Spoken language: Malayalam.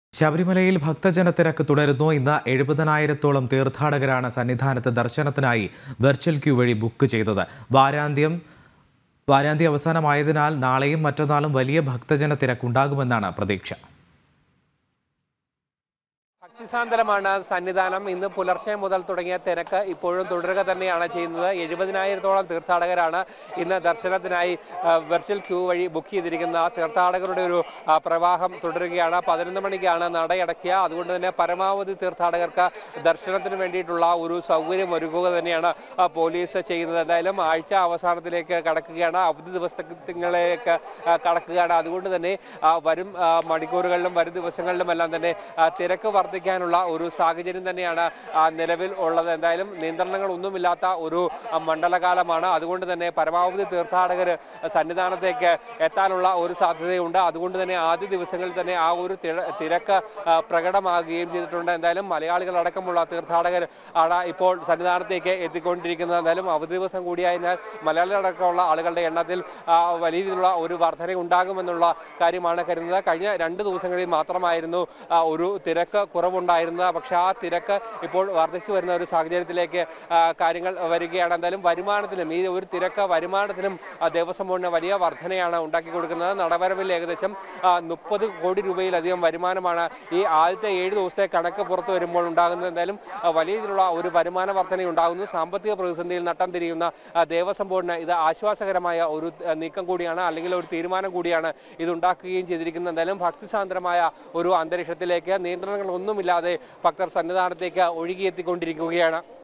ശബരിമലയിൽ ഭക്തജനത്തിരക്ക് തുടരുന്നു. ഇന്ന് 70,000-ഓളം തീർത്ഥാടകരാണ് സന്നിധാനത്ത് ദർശനത്തിനായി വെർച്വൽ ക്യൂ വഴി ബുക്ക് ചെയ്തത്. വാരാന്ത്യ അവസാനമായതിനാൽ നാളെയും മറ്റന്നാളും വലിയ ഭക്തജന തിരക്കുണ്ടാകുമെന്നാണ് പ്രതീക്ഷ. ഭക്തിസാന്ദ്രമാണ് സന്നിധാനം. ഇന്ന് പുലർച്ചെ മുതൽ തുടങ്ങിയ തിരക്ക് ഇപ്പോഴും തുടരുക തന്നെയാണ് ചെയ്യുന്നത്. 70,000-ഓളം തീർത്ഥാടകരാണ് ഇന്ന് ദർശനത്തിനായി വെർച്വൽ ക്യൂ വഴി ബുക്ക് ചെയ്തിരിക്കുന്ന തീർത്ഥാടകരുടെ ഒരു പ്രവാഹം തുടരുകയാണ്. 11 മണിക്കാണ് നടയടക്കുക. അതുകൊണ്ട് തന്നെ പരമാവധി തീർത്ഥാടകർക്ക് ദർശനത്തിന് വേണ്ടിയിട്ടുള്ള ഒരു സൗകര്യം ഒരുക്കുക തന്നെയാണ് പോലീസ് ചെയ്യുന്നത്. എന്തായാലും ആഴ്ച അവസാനത്തിലേക്ക് കടക്കുകയാണ്, അവധി ദിവസങ്ങളിലേക്ക് കടക്കുകയാണ്. അതുകൊണ്ട് തന്നെ വരും മണിക്കൂറുകളിലും വരും ദിവസങ്ങളിലുമെല്ലാം തന്നെ തിരക്ക് വർദ്ധിക്കാനുള്ള ഒരു സാഹചര്യം തന്നെയാണ് നിലവിൽ ഉള്ളത്. എന്തായാലും നിയന്ത്രണങ്ങളൊന്നുമില്ലാത്ത ഒരു മണ്ഡലകാലമാണ്. അതുകൊണ്ട് തന്നെ പരമാവധി തീർത്ഥാടകർ സന്നിധാനത്തേക്ക് എത്താനുള്ള ഒരു സാധ്യതയുണ്ട്. അതുകൊണ്ട് തന്നെ ആദ്യ ദിവസങ്ങളിൽ തന്നെ ആ ഒരു തിരക്ക് പ്രകടമാകുകയും ചെയ്തിട്ടുണ്ട്. എന്തായാലും മലയാളികളടക്കമുള്ള തീർത്ഥാടകർ ആണ് ഇപ്പോൾ സന്നിധാനത്തേക്ക് എത്തിക്കൊണ്ടിരിക്കുന്നത്. എന്തായാലും അവധി ദിവസം കൂടിയായതിനാൽ മലയാളികളടക്കമുള്ള ആളുകളുടെ എണ്ണത്തിൽ വലിയ രീതിയിലുള്ള ഒരു വർധന ഉണ്ടാകുമെന്നുള്ള കാര്യമാണ് കരുതുന്നത്. കഴിഞ്ഞ 2 ദിവസങ്ങളിൽ മാത്രമായിരുന്നു ഒരു തിരക്ക് കുറവുണ്ടായിരുന്നത്. പക്ഷേ ആ തിരക്ക് ഇപ്പോൾ വർദ്ധിച്ചു വരുന്ന ഒരു സാഹചര്യത്തിലേക്ക് കാര്യങ്ങൾ വരികയാണ്. എന്തായാലും വരുമാനത്തിലും ഈ ഒരു തിരക്ക് വരുമാനത്തിലും ദേവസ്വം ബോർഡിന് വലിയ വർധനയാണ് ഉണ്ടാക്കി കൊടുക്കുന്നത്. നടവരവിൽ ഏകദേശം 30 കോടി രൂപയിലധികം വരുമാനമാണ് ഈ ആദ്യത്തെ 7 ദിവസത്തെ കണക്ക് പുറത്തു വരുമ്പോൾ ഉണ്ടാകുന്നത്. എന്തായാലും വലിയ രീതിയിലുള്ള ഒരു വരുമാന വർധന ഉണ്ടാകുന്നു. സാമ്പത്തിക പ്രതിസന്ധിയിൽ നട്ടം തിരിയുന്ന ദേവസ്വം ബോർഡിന് ഇത് ആശ്വാസകരമായ ഒരു നീക്കം കൂടിയാണ്, അല്ലെങ്കിൽ ഒരു തീരുമാനം കൂടിയാണ് ഇതുണ്ടാക്കുകയും ചെയ്തിരിക്കുന്നത്. എന്തായാലും ഭക്തിസാന്ദ്രമായ ഒരു അന്തരീക്ഷത്തിലേക്ക് നിയന്ത്രണങ്ങളൊന്നുമില്ലാതെ ഭക്തർ സന്നിധാനത്തേക്ക് ഒഴുകിയെത്തിക്കൊണ്ടിരിക്കുകയാണ്.